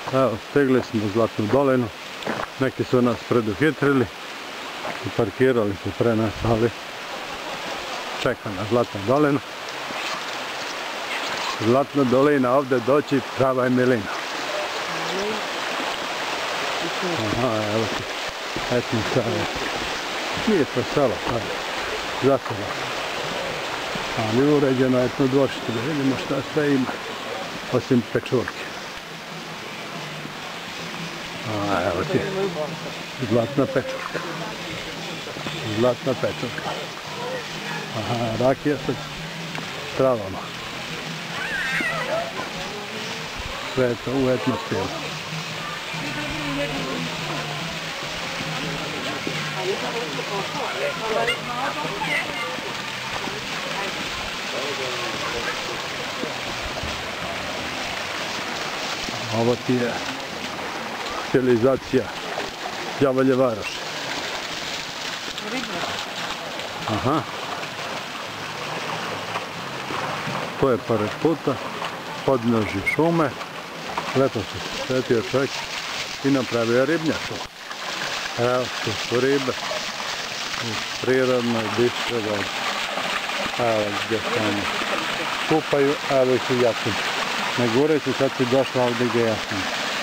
Evo, stigli smo u Zlatnu dolinu. Neki su nas preduhitrili i parkirali su pre nas, ali čeka na Zlatnu dolinu. Zlatna dolina, ovdje doći prava je milina. Aha, evo ti, etnica je. Nije to selo, pa je zaselo. Ali uređeno etno dvorište, da vidimo šta sve ima, osim pečurke. A, evo ti, Zlatna pečurka. Zlatna pečurka. Aha, rakija sa travama. Sve je to u etno stilu. Ovo ti je stilizacija Đavolje varoši. Aha. To je pored puta, podnožje šume. Lepo se svetio čovjek i napravio ribnjaku. Evo su ribe u prirodnoj bistroj vodi. Evo gdje se oni kupaju, evo ih u jatinu. Ne guraj se, sad si došla ovdje gdje je jatina.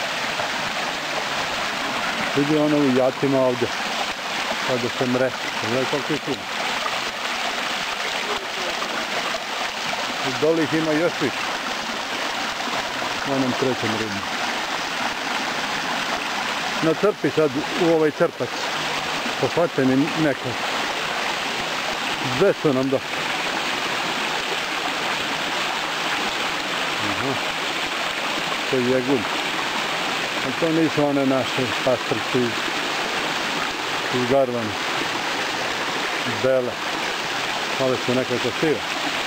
Vidi ono u jatima ovdje, kada se mre. Gledaj koliko ih ima. I doli ih ima još više. U onom trećem ribnu. Na crpi sad u ovaj crpac. Pohvateni neko. Dve su nam došli. Aha. To je jegulj. A to nisu one naše pastrce iz Garvana. Bele. Ove su nekako sive.